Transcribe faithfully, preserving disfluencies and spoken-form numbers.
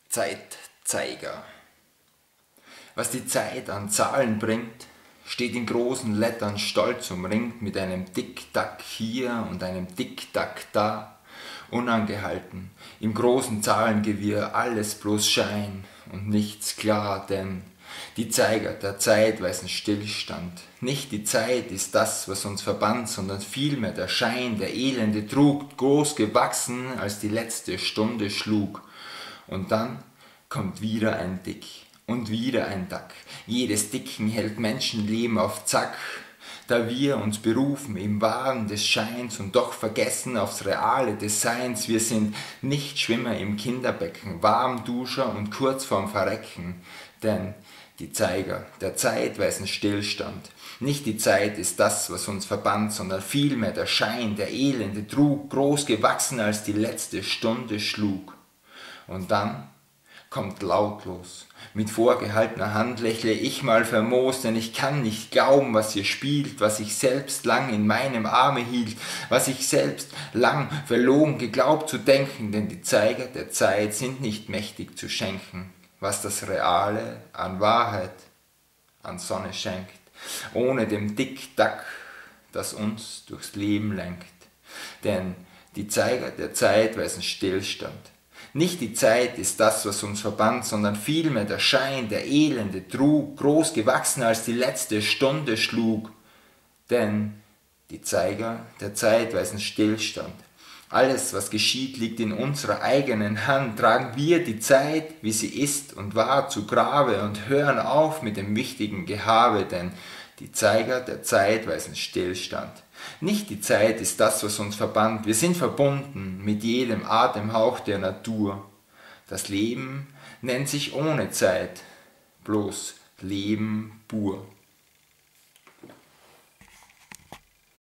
Zeitzeiger. Was die Zeit an Zahlen bringt, steht in großen Lettern stolz umringt mit einem Tick-Tack hier und einem Tick-Tack da, unangehalten, im großen Zahlengewirr alles bloß Schein und nichts klar, denn die Zeiger der Zeit weisen Stillstand. Nicht die Zeit ist das, was uns verband, sondern vielmehr der Schein, der elende Trug, groß gewachsen, als die letzte Stunde schlug. Und dann kommt wieder ein Dick und wieder ein Dack. Jedes Dicken hält Menschenleben auf Zack, da wir uns berufen im Wahn des Scheins und doch vergessen aufs Reale des Seins. Wir sind nicht Schwimmer im Kinderbecken, Warmduscher und kurz vorm Verrecken, denn die Zeiger der Zeit weisen Stillstand. Nicht die Zeit ist das, was uns verband, sondern vielmehr der Schein, der elende Trug, groß gewachsen, als die letzte Stunde schlug. Und dann kommt lautlos, mit vorgehaltener Hand lächle ich mal famos, denn ich kann nicht glauben, was hier spielt, was ich selbst lang in meinem Arme hielt, was ich selbst lang verlogen geglaubt zu denken, denn die Zeiger der Zeit sind nicht mächtig zu schenken, was das Reale an Wahrheit, an Sonne schenkt, ohne dem Tick-Tack, das uns durchs Leben lenkt. Denn die Zeiger der Zeit weisen Stillstand. Nicht die Zeit ist das, was uns verband, sondern vielmehr der Schein, der elende Trug, groß gewachsen, als die letzte Stunde schlug. Denn die Zeiger der Zeit weisen Stillstand. Alles, was geschieht, liegt in unserer eigenen Hand. Tragen wir die Zeit, wie sie ist und war, zu Grabe und hören auf mit dem wichtigen Gehabe, denn die Zeiger der Zeit weisen Stillstand. Nicht die Zeit ist das, was uns verband. Wir sind verbunden mit jedem Atemhauch der Natur. Das Leben nennt sich ohne Zeit bloß Leben pur.